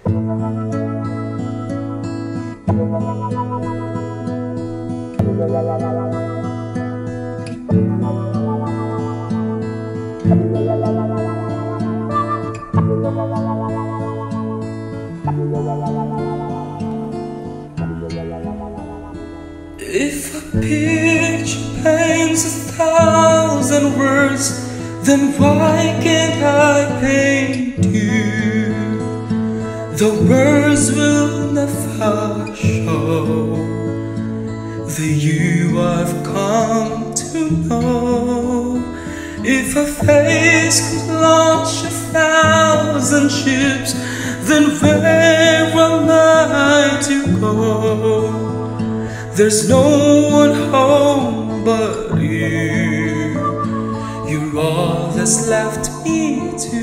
If a picture paints 1,000 words, then why can't I paint you? The words will never show the you I've come to know. If a face could launch 1,000 ships, then where am I to go? There's no one home but you. You're all that's left me to.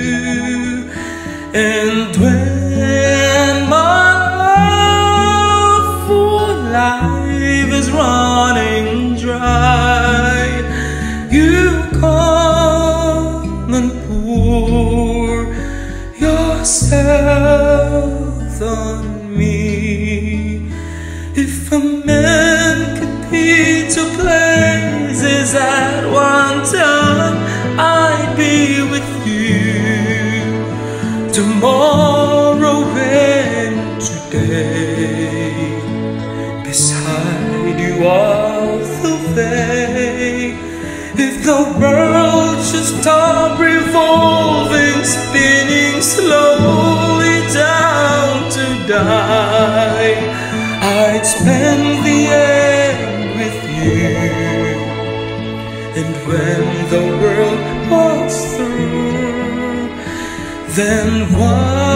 And when my love for life is running dry, you come and pour yourself on me. If a man could be two places at one time, I'd be with you tomorrow and today, beside you all the way. If the world should stop revolving, spinning slowly down to die, I'd spend the end with you. And when the world walks through, then why